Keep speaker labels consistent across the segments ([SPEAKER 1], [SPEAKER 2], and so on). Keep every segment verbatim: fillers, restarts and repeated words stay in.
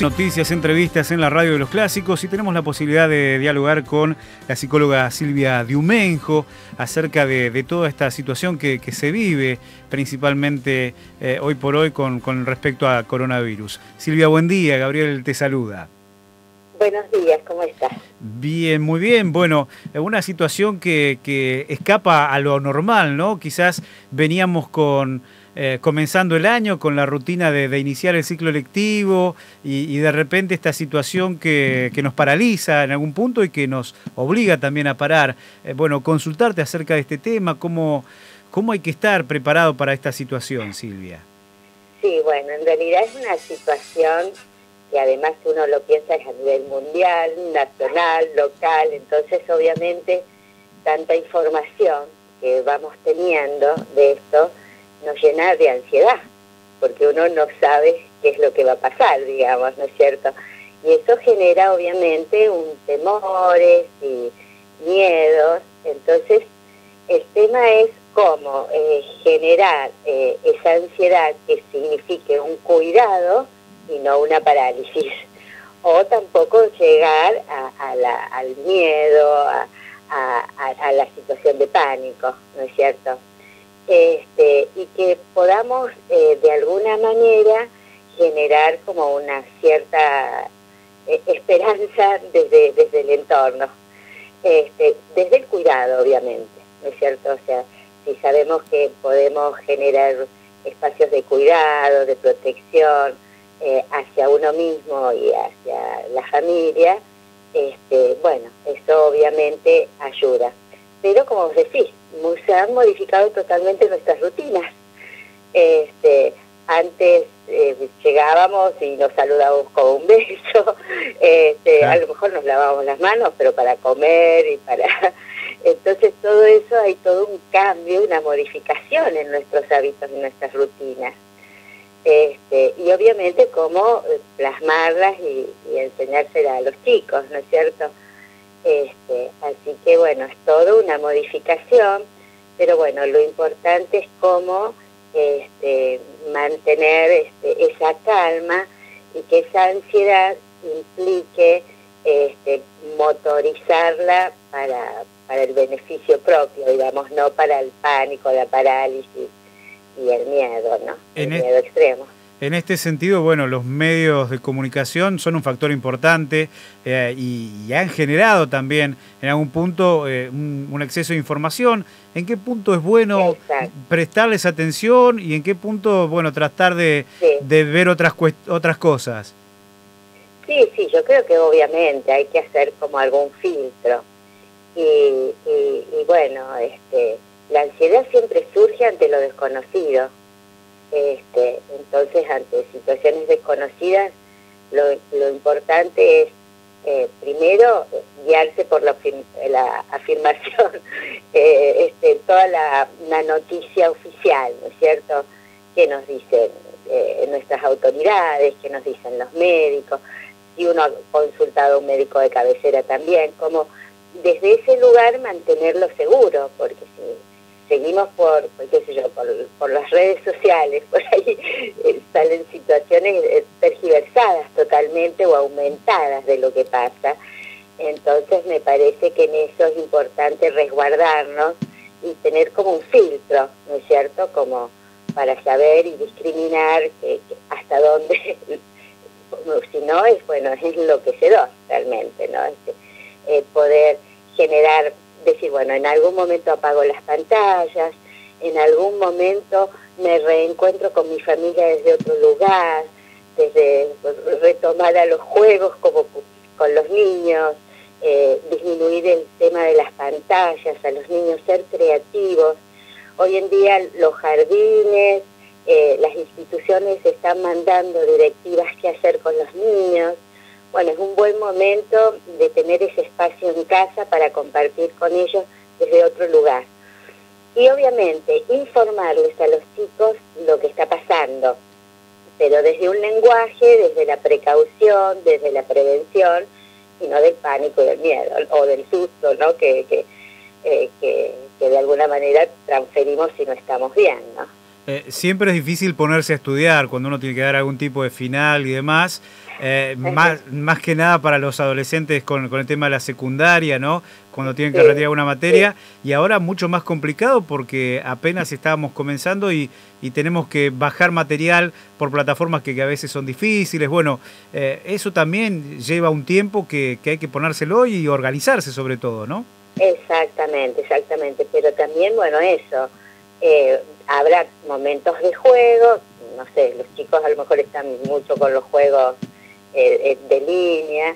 [SPEAKER 1] Noticias, entrevistas en la radio de los clásicos y tenemos la posibilidad de dialogar con la psicóloga Silvia Diumenjo acerca de, de toda esta situación que, que se vive principalmente eh, hoy por hoy con, con respecto a coronavirus. Silvia, buen día, Gabriel te saluda.
[SPEAKER 2] Buenos días, ¿cómo estás?
[SPEAKER 1] Bien, muy bien. Bueno, una situación que, que escapa a lo normal, ¿no? Quizás veníamos con... Eh, comenzando el año con la rutina de, de iniciar el ciclo lectivo y, y de repente esta situación que, que nos paraliza en algún punto y que nos obliga también a parar. Eh, bueno, consultarte acerca de este tema, cómo, cómo hay que estar preparado para esta situación, Silvia.
[SPEAKER 2] Sí, bueno, en realidad es una situación que además uno lo piensa es a nivel mundial, nacional, local, entonces obviamente tanta información que vamos teniendo de esto nos llena de ansiedad, porque uno no sabe qué es lo que va a pasar, digamos, ¿no es cierto? Y eso genera obviamente un temores y miedos. Entonces el tema es cómo eh, generar eh, esa ansiedad que signifique un cuidado y no una parálisis, o tampoco llegar a, a la, al miedo, a, a, a la situación de pánico, ¿no es cierto? Este, y que podamos eh, de alguna manera generar como una cierta eh, esperanza desde, desde el entorno, este, desde el cuidado obviamente, ¿no es cierto? O sea, si sabemos que podemos generar espacios de cuidado, de protección eh, hacia uno mismo y hacia la familia, este, bueno, eso obviamente ayuda. Pero como vos decís, se han modificado totalmente nuestras rutinas. Este, antes eh, llegábamos y nos saludábamos con un beso, este, a lo mejor nos lavábamos las manos, pero para comer y para... Entonces todo eso, hay todo un cambio, una modificación en nuestros hábitos, en nuestras rutinas. Este, y obviamente cómo plasmarlas y, y enseñárselas a los chicos, ¿no es cierto? Este, así que bueno, es todo una modificación, pero bueno, lo importante es cómo este, mantener este, esa calma y que esa ansiedad implique este, motorizarla para, para el beneficio propio, digamos, no para el pánico, la parálisis y el miedo, ¿no? El
[SPEAKER 1] en
[SPEAKER 2] miedo
[SPEAKER 1] es...
[SPEAKER 2] extremo.
[SPEAKER 1] En este sentido, bueno, los medios de comunicación son un factor importante eh, y, y han generado también en algún punto eh, un, un exceso de información. ¿En qué punto es bueno Exacto. prestarles atención y en qué punto, bueno, tratar de, sí. de ver otras, otras cosas?
[SPEAKER 2] Sí, sí, yo creo que obviamente hay que hacer como algún filtro. Y, y, y bueno, este, la ansiedad siempre surge ante lo desconocido. Este, entonces, ante situaciones desconocidas, lo, lo importante es, eh, primero, guiarse por la, la afirmación, eh, este, toda la, la noticia oficial, ¿no es cierto?, que nos dicen eh, nuestras autoridades, que nos dicen los médicos, si uno ha consultado a un médico de cabecera también, como desde ese lugar mantenerlo seguro, porque si seguimos por, qué sé yo, por, por las redes sociales, por ahí eh, salen situaciones eh, tergiversadas totalmente o aumentadas de lo que pasa. Entonces me parece que en eso es importante resguardarnos y tener como un filtro, ¿no es cierto?, como para saber y discriminar que, que hasta dónde, si no es, bueno, es enloquecedor realmente, ¿no? Este, eh, poder generar... decir, bueno, en algún momento apago las pantallas, en algún momento me reencuentro con mi familia desde otro lugar, desde retomar a los juegos como con los niños, eh, disminuir el tema de las pantallas, a los niños ser creativos. Hoy en día los jardines, eh, las instituciones están mandando directivas qué hacer con los niños. Bueno, es un buen momento de tener ese espacio en casa para compartir con ellos desde otro lugar. Y obviamente informarles a los chicos lo que está pasando, pero desde un lenguaje, desde la precaución, desde la prevención, y no del pánico y del miedo, o del susto, ¿no? Que, que, eh, que, que de alguna manera transferimos si no estamos bien, ¿no?
[SPEAKER 1] Eh, siempre es difícil ponerse a estudiar cuando uno tiene que dar algún tipo de final y demás. Eh, más, más que nada para los adolescentes con, con el tema de la secundaria, ¿no? Cuando tienen que
[SPEAKER 2] Sí,
[SPEAKER 1] retirar una materia.
[SPEAKER 2] sí.
[SPEAKER 1] Y ahora mucho más complicado porque apenas estábamos comenzando y, y tenemos que bajar material por plataformas que, que a veces son difíciles. Bueno, eh, eso también lleva un tiempo que, que hay que ponérselo y organizarse sobre todo, ¿no?
[SPEAKER 2] Exactamente, exactamente. Pero también, bueno, eso, eh, habrá momentos de juego, no sé, los chicos a lo mejor están mucho con los juegos eh, de línea,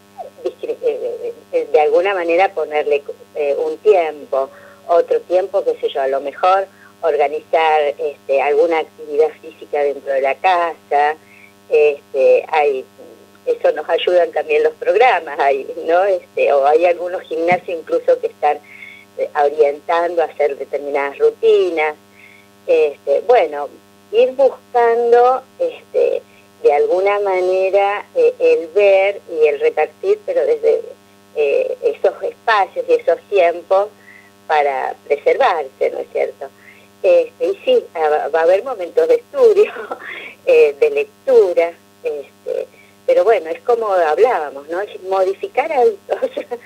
[SPEAKER 2] de alguna manera ponerle eh, un tiempo, otro tiempo, qué sé yo, a lo mejor organizar este, alguna actividad física dentro de la casa, este, hay, eso nos ayudan también los programas, hay, ¿no? Este, o hay algunos gimnasios incluso que están eh, orientando a hacer determinadas rutinas, este, bueno, ir buscando este, de alguna manera eh, el ver y el repartir, pero desde eh, esos espacios y esos tiempos para preservarse, ¿no es cierto? Este, y sí, va a haber momentos de estudio, eh, de lectura, este, pero bueno, es como hablábamos, ¿no? Es modificar hábitos,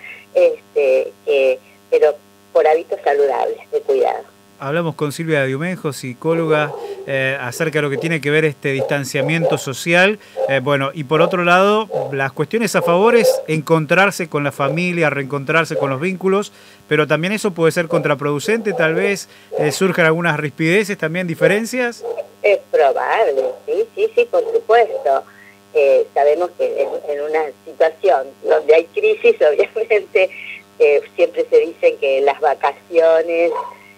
[SPEAKER 2] este, eh, pero por hábitos saludables, de cuidado.
[SPEAKER 1] Hablamos con Silvia Diumenjo, psicóloga, eh, acerca de lo que tiene que ver este distanciamiento social. Eh, bueno, y por otro lado, las cuestiones a favor es encontrarse con la familia, reencontrarse con los vínculos, pero también eso puede ser contraproducente, tal vez eh, surjan algunas rispideces, también diferencias.
[SPEAKER 2] Es probable, sí, sí, sí, por supuesto. Eh, sabemos que en, en una situación donde hay crisis, obviamente, eh, siempre se dice que las vacaciones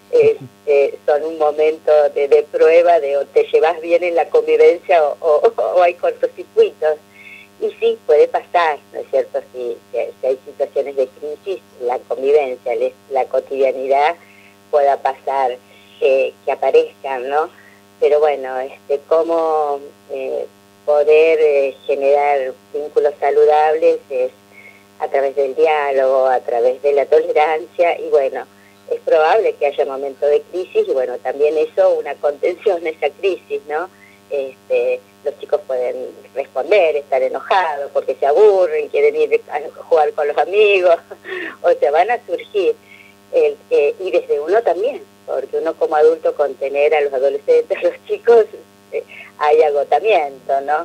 [SPEAKER 2] Este, son un momento de, de prueba de o te llevas bien en la convivencia o, o, o hay cortocircuitos. Y sí, puede pasar, ¿no es cierto? Si, si, si hay situaciones de crisis, la convivencia, la cotidianidad pueda pasar, eh, que aparezcan, ¿no? Pero bueno, este, cómo eh, poder eh, generar vínculos saludables es a través del diálogo, a través de la tolerancia y bueno, es probable que haya momentos de crisis y bueno, también eso, una contención a esa crisis, ¿no? Este, los chicos pueden responder, estar enojados porque se aburren, quieren ir a jugar con los amigos, o sea, van a surgir, el, eh, y desde uno también, porque uno como adulto contener a los adolescentes, a los chicos, eh, hay agotamiento, ¿no?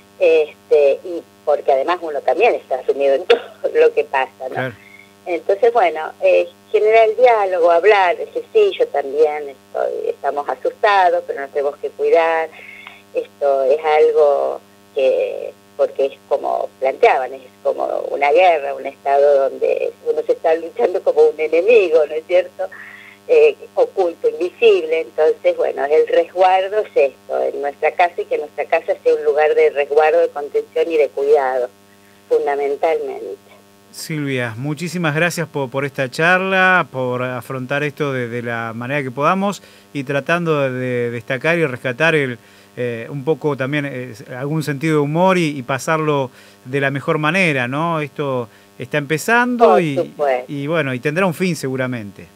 [SPEAKER 2] Este, y porque además uno también está sumido en todo lo que pasa, ¿no? Claro. Entonces, bueno, eh, generar el diálogo, hablar, decir, sí, yo también estoy, estamos asustados, pero nos tenemos que cuidar. Esto es algo que, porque es como planteaban, es como una guerra, un estado donde uno se está luchando como un enemigo, ¿no es cierto? Eh, oculto, invisible. Entonces, bueno, el resguardo es esto, en nuestra casa y que nuestra casa sea un lugar de resguardo, de contención y de cuidado, fundamentalmente.
[SPEAKER 1] Silvia, muchísimas gracias por, por esta charla, por afrontar esto de, de la manera que podamos y tratando de, de destacar y rescatar el, eh, un poco también eh, algún sentido de humor y, y pasarlo de la mejor manera, ¿no? Esto está empezando y, y bueno, y tendrá un fin seguramente.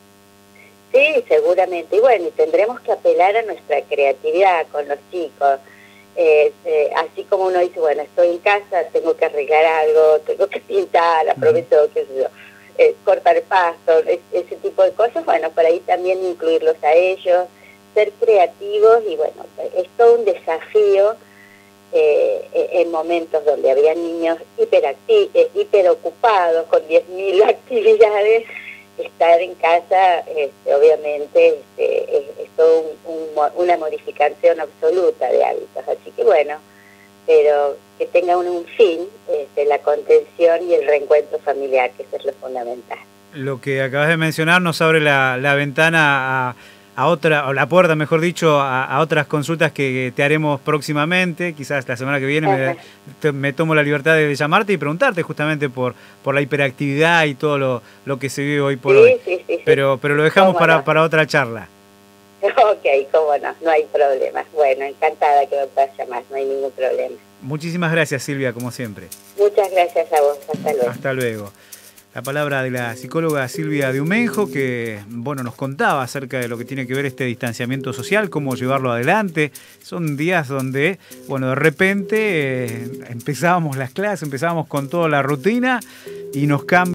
[SPEAKER 2] Sí, seguramente. Y bueno, y tendremos que apelar a nuestra creatividad con los chicos. Eh, eh, así como uno dice, bueno, estoy en casa, tengo que arreglar algo, tengo que pintar, aprovecho, qué sé yo, eh, cortar pasto, es, ese tipo de cosas, bueno, por ahí también incluirlos a ellos, ser creativos y bueno, es todo un desafío eh, en momentos donde había niños hiperactivos, eh, hiperocupados con diez mil actividades. Estar en casa, este, obviamente, este, es, es todo un, un, una modificación absoluta de hábitos. Así que bueno, pero que tenga un, un fin, este, la contención y el reencuentro familiar, que eso es lo fundamental.
[SPEAKER 1] Lo que acabas de mencionar nos abre la, la ventana a, a otra, o la puerta, mejor dicho, a, a otras consultas que te haremos próximamente. Quizás la semana que viene me, te, me tomo la libertad de llamarte y preguntarte justamente por, por la hiperactividad y todo lo, lo que se vive hoy por
[SPEAKER 2] sí,
[SPEAKER 1] hoy.
[SPEAKER 2] Sí, sí,
[SPEAKER 1] pero, pero lo dejamos para,
[SPEAKER 2] no?
[SPEAKER 1] para otra charla.
[SPEAKER 2] Ok, cómo no, no hay problema. Bueno, encantada que me puedas llamar, no hay ningún problema.
[SPEAKER 1] Muchísimas gracias, Silvia, como siempre.
[SPEAKER 2] Muchas gracias a vos, hasta luego.
[SPEAKER 1] Hasta luego. La palabra de la psicóloga Silvia Diumenjo, que bueno, nos contaba acerca de lo que tiene que ver este distanciamiento social, cómo llevarlo adelante. Son días donde, bueno, de repente eh, empezábamos las clases, empezábamos con toda la rutina y nos cambia.